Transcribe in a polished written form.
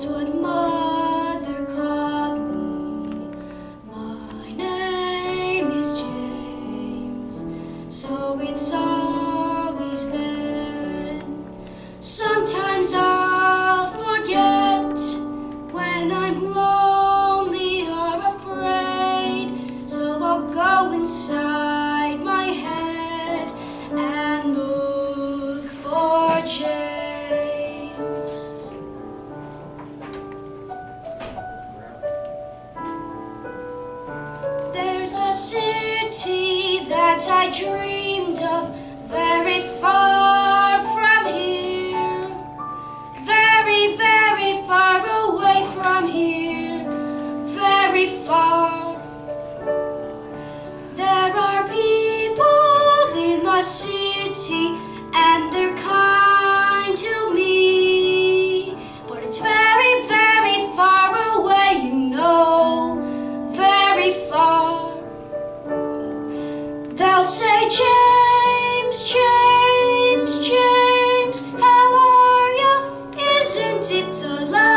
what mother called me. My name is James, so it's always been. Sometimes I'll forget when I'm lonely or afraid, so I'll go inside my head and look for James. There's a city that I dreamed of very far from here, very, very far away from here, very far. There are people in the city and they're kind to me, but it's very, very far away, you know, very far. They'll say, James, James, James, how are you? Isn't it delightful?